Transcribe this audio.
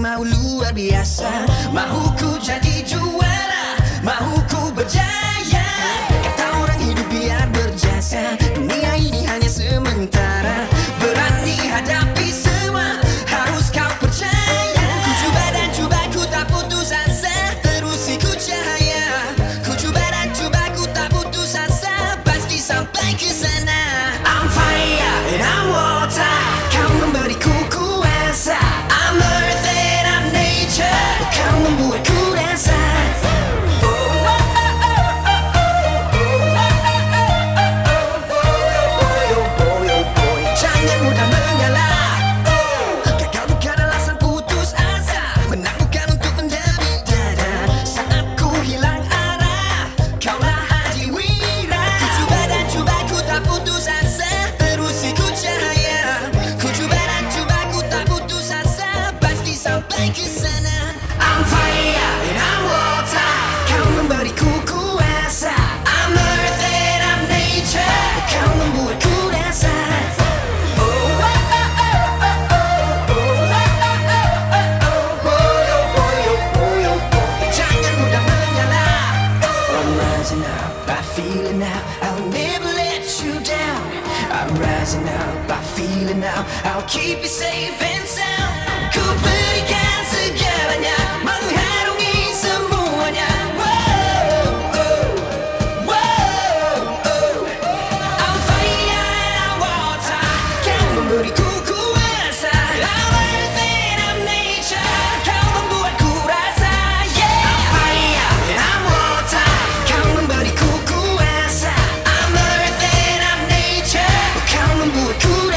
Mahu luar biasa. Mahu ku jadi juara, mahu ku berjaya. Kata orang hidup biar berjasa. Dunia ini hanya sementara. Berani hadapi semua, harus kau percaya. Ku cuba dan cuba, ku tak putus asa. Terus ikut cahaya. Ku cuba dan cuba, ku tak putus asa. Pasti sampai ke sana. I'm fire and I'm water. Kau memberiku kuasa. I'm earth and I'm nature. Kau membuatku rasa. Jangan mudah mengalah. Gagal bukan alasan putus asa. Menang bukan untuk menjadi dada. Saat ku hilang arah, kaulah hati wira. Ku cuba dan cuba, ku tak putus asa. Terus ikut cahaya. Ku cuba dan cuba, ku tak putus asa. Pasti sampai ke sana. I'm fire and I'm water. Kau memberiku kuasa. I'm earth and I'm nature. Kau membuatku rasa. Jangan mudah mengalah. I'm rising up, I feel it now. I'll never let you down. I'm rising up, I feel it now. I'll keep you safe and sound. Ku berikan segalanya, mengharungi semuanya. Whoa, oh, whoa, oh. I'm fire and I'm water. Kau memberiku kuasa. I'm earth and I'm nature. Kau membuatku rasa. Yeah. I'm fire and I'm water. Kau memberiku kuasa. I'm earth and I'm nature. Kau membuatku rasa.